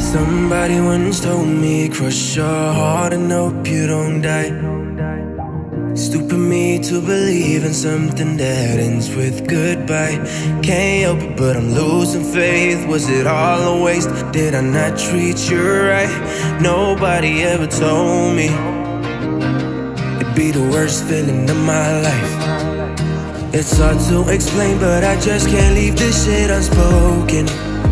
Somebody once told me, crush your heart and hope you don't die. Stupid me to believe in something that ends with goodbye. Can't help it, but I'm losing faith. Was it all a waste? Did I not treat you right? Nobody ever told me it'd be the worst feeling of my life. It's hard to explain, but I just can't leave this shit unspoken.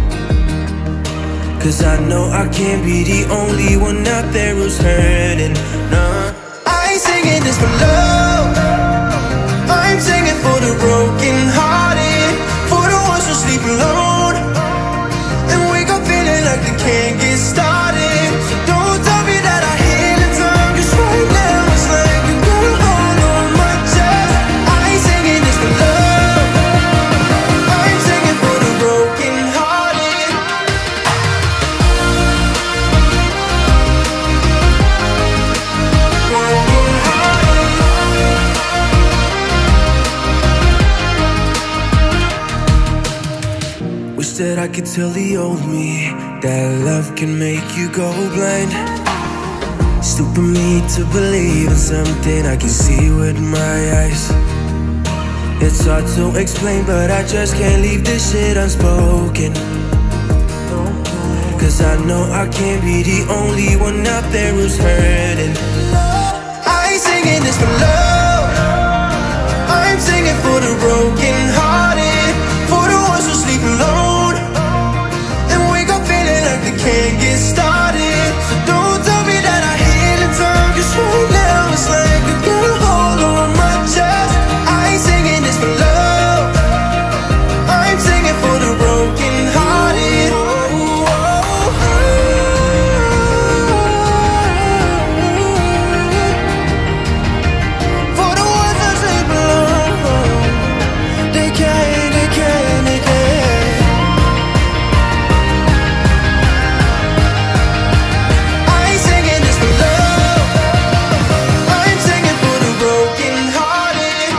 Cause I know I can't be the only one out there who's hurting. Nah, I ain't singing this for love. I'm singing for the broken hearted, for the ones who sleep alone and wake up feeling like they can't get started. So don't tell me that I heal in time, cause right now it's like you got a hold on my chest. I ain't singing this for love. I'm singing for the broken hearted. Wish that I could tell the old me that love can make you go blind. Stupid me to believe in something I can see with my eyes. It's hard to explain, but I just can't leave this shit unspoken. Cause I know I can't be the only one out there who's hurting. I ain't singing this for love. I'm singing for the broken hearted, for the ones who sleep alone and wake up feeling like they can't get started. So don't tell me that I heal in time, cause right now it's like you got a hold on my chest. I ain't singing this for love. I'm singing for the broken hearted. For the ones that sleep alone, they can't. I ain't singing this for love. I'm singing for the broken hearted.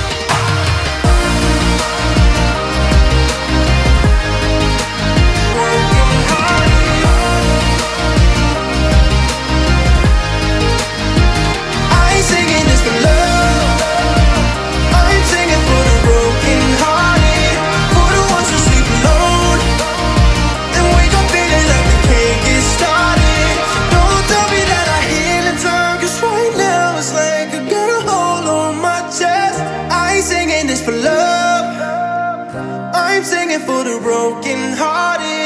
I ain't singing this for love. I'm singing for the broken hearted, for the ones who sleep alone and wake up feeling like they can't get started. So don't tell me that I heal in time, cause right now it's like I got a hold on my chest. I ain't singing this for love. I'm singing for the broken hearted.